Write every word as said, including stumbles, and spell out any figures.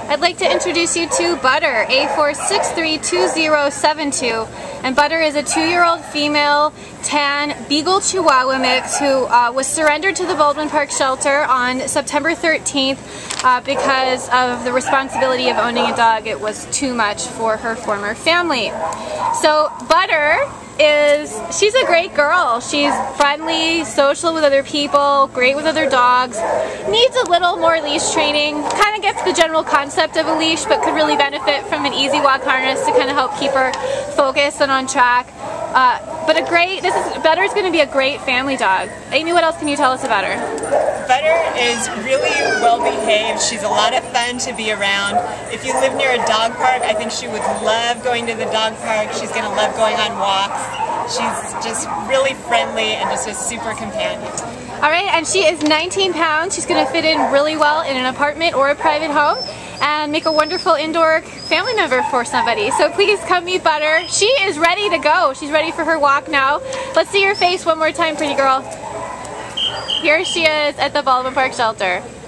I'd like to introduce you to Butter, A four six three two zero seven two. And Butter is a two-year-old female tan Beagle Chihuahua mix who uh, was surrendered to the Baldwin Park Shelter on September thirteenth uh, because of the responsibility of owning a dog. It was too much for her former family. So Butter is, she's a great girl. She's friendly, social with other people, great with other dogs, needs a little more leash training, kind of gets the general concept of a leash but could really benefit from an easy walk harness to kind of help keep her focused and on track. Uh, but a great, this is, Butter's going to be a great family dog. Amy, what else can you tell us about her? Butter is really well behaved. She's a lot of fun to be around. If you live near a dog park, I think she would love going to the dog park. She's going to love going on walks. She's just really friendly and just a super companion. Alright, and she is nineteen pounds. She's going to fit in really well in an apartment or a private home and make a wonderful indoor family member for somebody. So please come meet Butter. She is ready to go. She's ready for her walk now. Let's see your face one more time, pretty girl. Here she is at the Baldwin Park Shelter.